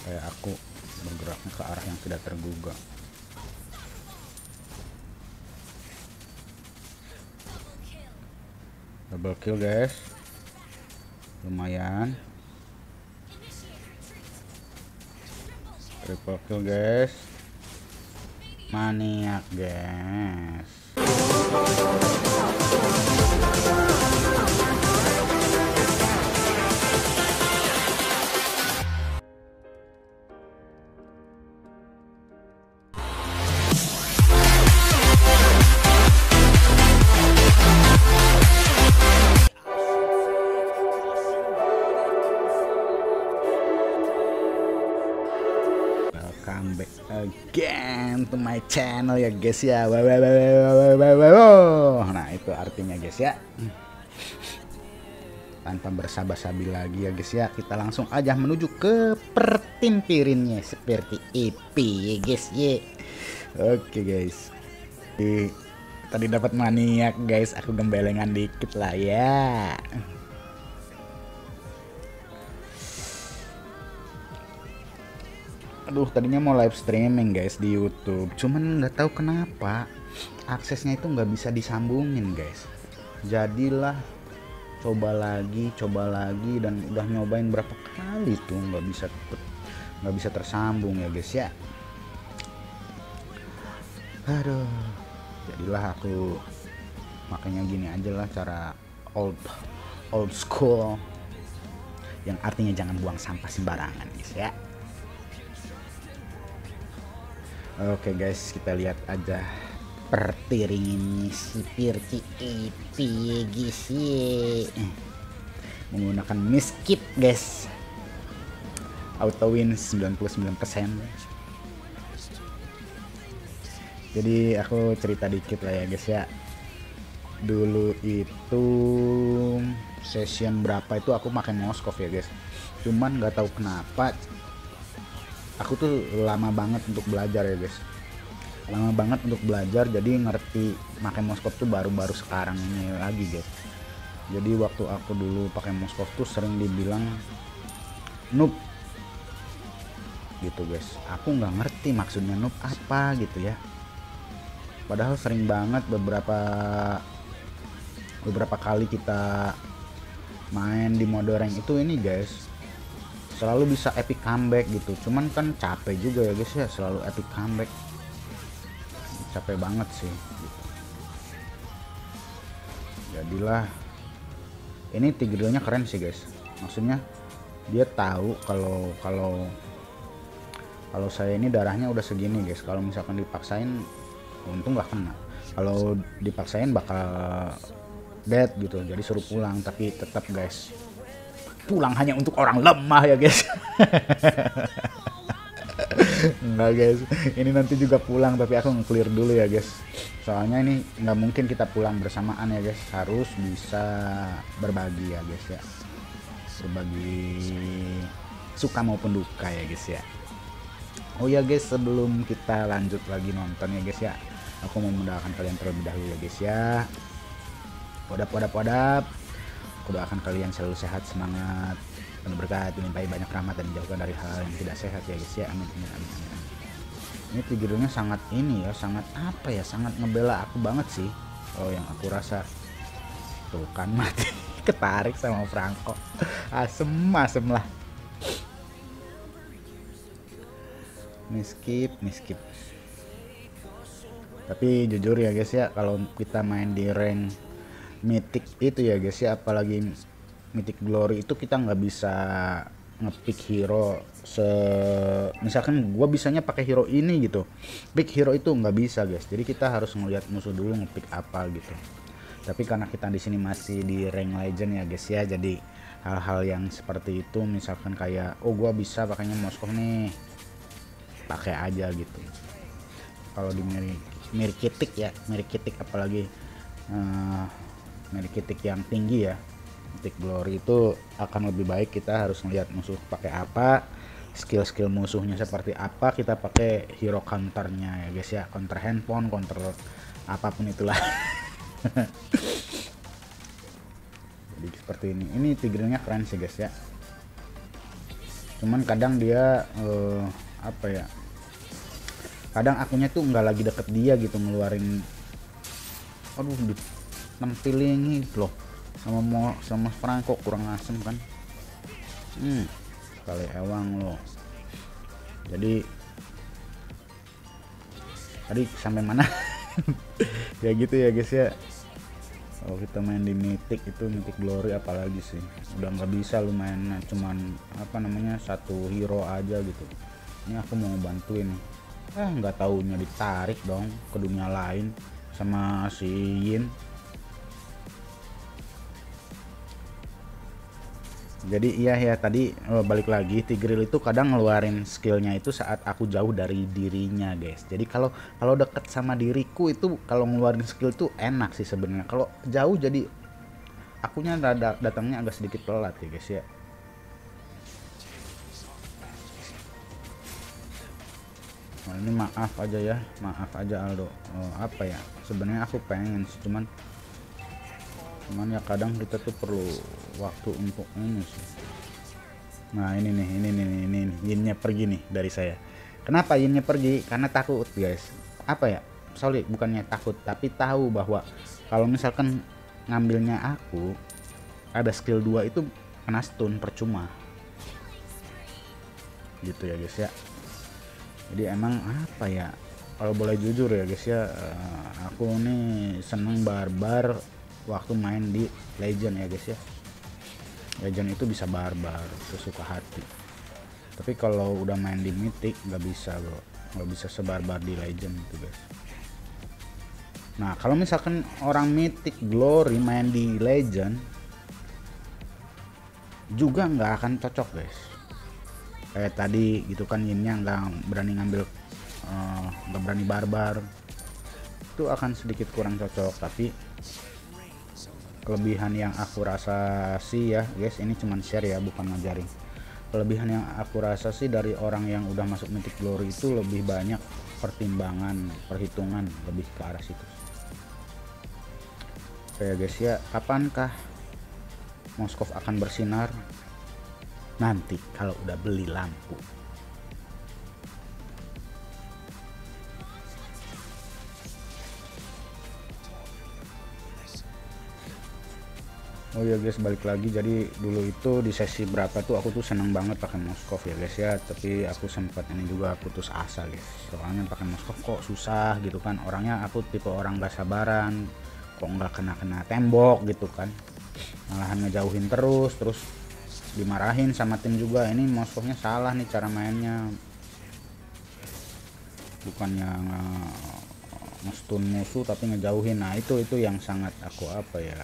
kayak aku bergeraknya ke arah yang tidak terduga. Double kill guys, lumayan. Triple kill guys, maniak guys. Welcome back again to my channel ya guys ya. Nah itu artinya guys ya. Tanpa bersabas-sabi lagi ya guys ya, kita langsung aja menuju ke pertimpirinnya seperti itu ya guys ya. Oke guys, tadi dapat maniak guys, aku gembelengan dikit lah ya. Aduh, tadinya mau live streaming guys di YouTube, cuman nggak tahu kenapa aksesnya itu nggak bisa disambungin guys. Jadilah coba lagi dan udah nyobain berapa kali tuh nggak bisa tersambung ya guys ya. Aduh, jadilah aku makanya gini aja lah, cara old school, yang artinya jangan buang sampah sembarangan guys ya. Oke guys, kita lihat aja pertiringannya seperti itu ya guys ya. Menggunakan miskip guys, auto win 99%. Jadi aku cerita dikit lah ya guys ya. Dulu itu session berapa itu aku pakai Moskov ya guys, cuman nggak tahu kenapa aku tuh lama banget untuk belajar ya guys, lama banget untuk belajar. Jadi ngerti pakai Moskov tuh baru-baru sekarang ini lagi guys. Jadi waktu aku dulu pakai Moskov tuh sering dibilang noob gitu guys. Aku nggak ngerti maksudnya noob apa gitu ya, padahal sering banget beberapa kali kita main di mode rank itu ini guys, selalu bisa epic comeback gitu. Cuman kan capek juga ya guys ya, selalu epic comeback, capek banget sih gitu. Jadilah ini Tigrealnya keren sih guys, maksudnya dia tahu kalau saya ini darahnya udah segini guys. Kalau misalkan dipaksain untung gak kena, kalau dipaksain bakal dead gitu, jadi suruh pulang. Tapi tetap guys, pulang hanya untuk orang lemah ya guys. Enggak guys, ini nanti juga pulang, tapi aku nge-clear dulu ya guys, soalnya ini nggak mungkin kita pulang bersamaan ya guys, harus bisa berbagi ya guys ya, berbagi suka maupun duka ya guys ya. Oh ya guys, sebelum kita lanjut lagi nonton ya guys ya, aku mau mendoakan kalian terlebih dahulu ya guys ya. Wadap. Aku doakan kalian selalu sehat, semangat, penuh berkat, dilimpahi banyak rahmat, dan dijauhkan dari hal yang tidak sehat ya guys ya. Amin. Ini Tigrealnya sangat ini ya, sangat apa ya, sangat ngebela aku banget sih. Oh yang aku rasa tuh kan mati ketarik sama Franco. Asem lah. Miskip. Tapi jujur ya guys ya, kalau kita main di rank mythic itu ya guys ya, apalagi mythic glory itu, kita nggak bisa ngepick hero misalkan gua bisanya pakai hero ini gitu, pick hero itu nggak bisa guys. Jadi kita harus ngeliat musuh dulu ngepick apa gitu. Tapi karena kita di sini masih di rank legend ya guys ya, jadi hal-hal yang seperti itu, misalkan kayak oh gua bisa pakainya Moskov nih, pakai aja gitu. Kalau di Merikitik apalagi Merikitik yang tinggi ya, Mythic Glory, itu akan lebih baik kita harus melihat musuh pakai apa, skill musuhnya seperti apa, kita pakai hero counternya ya guys ya, counter handphone, counter apapun itulah. Jadi seperti ini Tigrealnya keren sih guys ya. Cuman kadang dia apa ya, kadang akunya tuh nggak lagi deket dia gitu ngeluarin, aduh ditempelin gitu loh sama Franco, kurang asem kan. Kali ewang loh. Jadi tadi sampai mana? Ya gitu ya guys ya. Kalau kita main di Mythic itu, Mythic Glory apalagi sih, udah nggak bisa lu main cuman apa namanya satu hero aja gitu. Ini aku mau bantuin, nggak taunya ditarik dong ke dunia lain sama si Yin. Jadi iya ya, tadi balik lagi, Tigreal itu kadang ngeluarin skillnya itu saat aku jauh dari dirinya guys. Jadi kalau deket sama diriku itu kalau ngeluarin skill tuh enak sih sebenarnya. Kalau jauh jadi akunya datangnya agak sedikit telat ya guys ya. Nah, ini maaf aja ya, maaf aja Aldo. Apa ya, sebenarnya aku pengen sih, cuman ya kadang kita tuh perlu waktu untuk ini sih. Nah ini nih, ini Yinnya pergi nih dari saya. Kenapa Yinnya pergi? Karena takut guys. Apa ya, sorry, bukannya takut tapi tahu bahwa kalau misalkan ngambilnya aku ada skill 2 itu kena stun percuma gitu ya guys ya. Jadi emang apa ya, kalau boleh jujur ya guys ya, aku nih seneng barbar waktu main di Legend ya guys ya. Legend itu bisa barbar sesuka hati, tapi kalau udah main di Mythic nggak bisa bro, nggak bisa sebarbar di Legend itu guys. Nah kalau misalkan orang Mythic Glory main di Legend juga nggak akan cocok guys, kayak tadi gitu kan, Yinnya nggak berani ngambil, nggak berani barbar, itu akan sedikit kurang cocok. Tapi kelebihan yang aku rasa sih ya guys, ini cuman share ya bukan ngajarin, kelebihan yang aku rasa sih dari orang yang udah masuk Mythic Glory itu lebih banyak pertimbangan, perhitungan, lebih ke arah situ. Oke guys ya, kapankah Moskov akan bersinar? Nanti kalau udah beli lampu. Oh ya guys, balik lagi. Jadi dulu itu di sesi berapa tuh aku tuh seneng banget pakai Moskov ya guys ya, tapi aku sempat ini juga putus asa guys, soalnya pakai Moskov kok susah gitu kan. Orangnya aku tipe orang gak sabaran, kok nggak kena tembok gitu kan, malahan ngejauhin terus dimarahin sama tim juga. Ini Moskovnya salah nih cara mainnya, bukannya nge-stun musuh tapi ngejauhin. Nah itu yang sangat aku apa ya,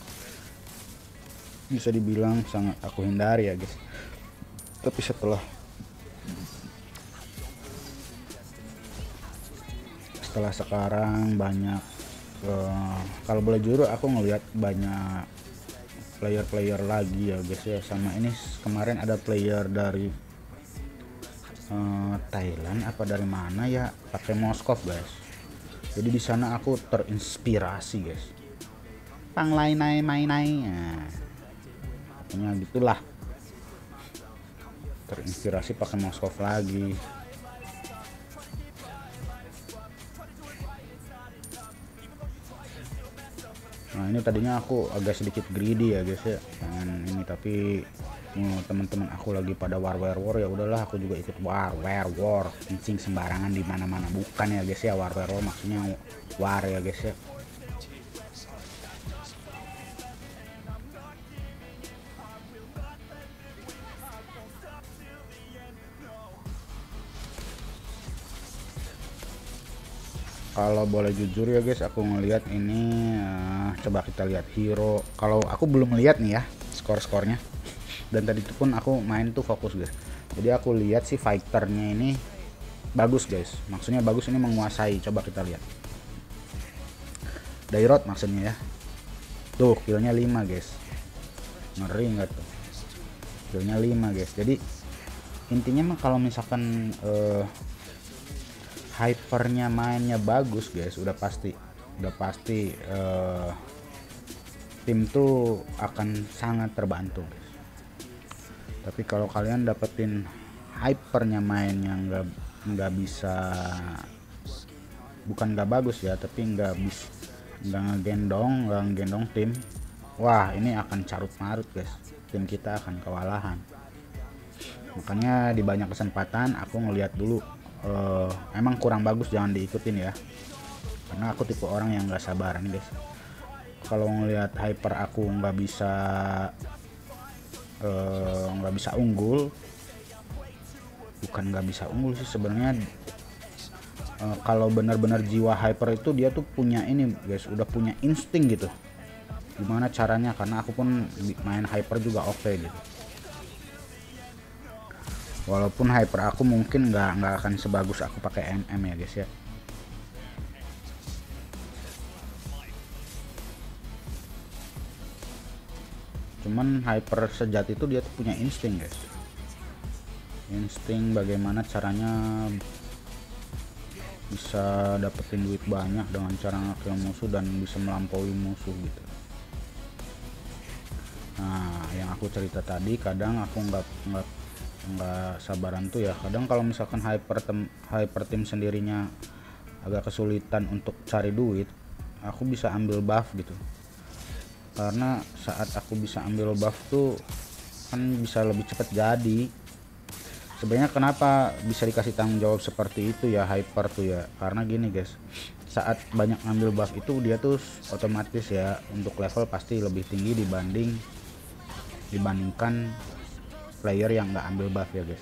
bisa dibilang sangat aku hindari ya guys. Tapi setelah sekarang banyak, kalau boleh jujur aku ngelihat banyak player lagi ya guys ya. Sama ini kemarin ada player dari Thailand apa dari mana ya, pakai Moskov guys. Jadi di sana aku terinspirasi guys, panglai nai main nai, pokoknya gitulah, terinspirasi pakai Moskov lagi. Nah ini tadinya aku agak sedikit greedy ya guys ya, pengen ini, tapi teman-teman aku lagi pada war ya udahlah aku juga ikut war kencing sembarangan di mana-mana. Bukan ya guys ya, war maksudnya war ya guys ya. Kalau boleh jujur ya guys, aku ngelihat ini, coba kita lihat hero. Kalau aku belum lihat nih ya skor-skornya, dan tadi itu pun aku main tuh fokus guys. Jadi aku lihat si fighternya ini bagus guys, maksudnya bagus, ini menguasai. Coba kita lihat Dairot maksudnya ya, tuh killnya 5 guys, ngeri nggak tuh, killnya 5 guys. Jadi intinya mah kalau misalkan hypernya mainnya bagus guys, udah pasti tim tuh akan sangat terbantu guys. Tapi kalau kalian dapetin hypernya main yang nggak bisa, bukan nggak bagus ya, tapi nggak ngegendong tim, wah ini akan carut marut guys, tim kita akan kewalahan. Makanya di banyak kesempatan aku ngelihat dulu, emang kurang bagus jangan diikutin ya, karena aku tipe orang yang nggak sabaran guys. Kalau ngelihat hyper aku nggak bisa unggul, bukan nggak bisa unggul sih sebenarnya, kalau benar-benar jiwa hyper itu dia tuh punya ini guys, udah punya insting gitu gimana caranya, karena aku pun main hyper juga oke gitu. Walaupun hyper aku mungkin nggak akan sebagus aku pakai MM ya guys ya. Cuman hyper sejati itu dia tuh punya insting guys, insting bagaimana caranya bisa dapetin duit banyak dengan cara ngekill musuh dan bisa melampaui musuh gitu. Nah yang aku cerita tadi, kadang aku nggak sabaran tuh ya, kadang kalau misalkan hyper team sendirinya agak kesulitan untuk cari duit, aku bisa ambil buff gitu. Karena saat aku bisa ambil buff tuh kan bisa lebih cepat jadi. Sebenarnya kenapa bisa dikasih tanggung jawab seperti itu ya hyper tuh ya, karena gini guys, saat banyak ambil buff itu dia tuh otomatis ya untuk level pasti lebih tinggi dibandingkan player yang nggak ambil buff ya guys,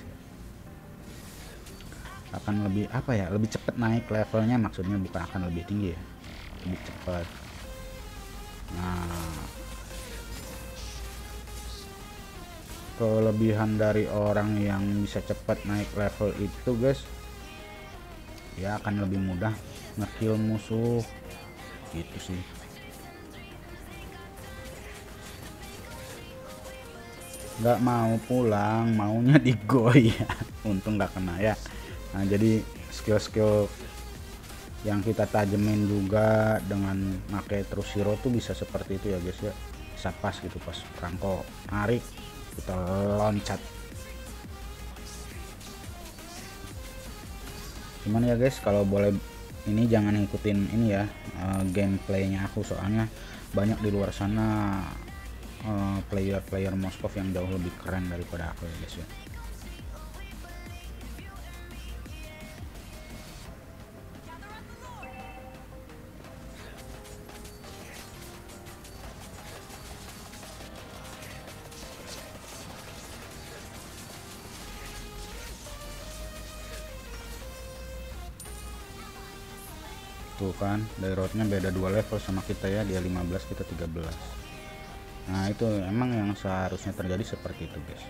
akan lebih apa ya, lebih cepat naik levelnya, maksudnya bukan akan lebih tinggi ya, lebih cepat. Nah kelebihan dari orang yang bisa cepat naik level itu guys, ya akan lebih mudah ngekill musuh gitu sih. Nggak mau pulang, maunya digoyah. Untung nggak kena ya. Nah jadi skill-skill yang kita tajemin juga dengan pakai terus hero tuh bisa seperti itu ya guys ya, bisa pas gitu pas perangko narik kita loncat. Cuman ya guys kalau boleh ini jangan ngikutin ini ya, gameplaynya aku, soalnya banyak di luar sana player Moskov yang jauh lebih keren daripada aku ya guys ya. Tuh kan dari roadnya beda 2 level sama kita ya, dia 15 kita 13. Nah itu emang yang seharusnya terjadi seperti itu guys.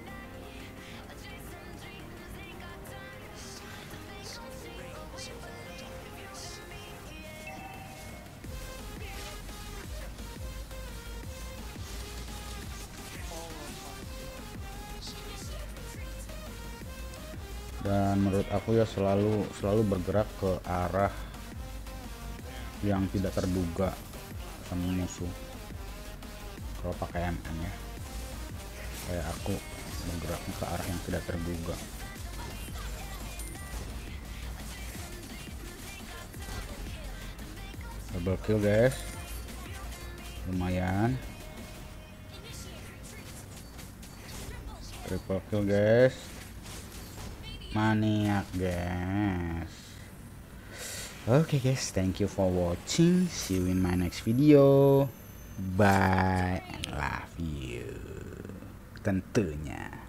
Dan menurut aku ya selalu bergerak ke arah yang tidak terduga sama musuh kalau pakai MM ya, kayak aku bergerak ke arah yang tidak terduga. Double kill guys, lumayan. Triple kill guys, maniak guys. Okay guys, thank you for watching, see you in my next video, bye and love you tentunya.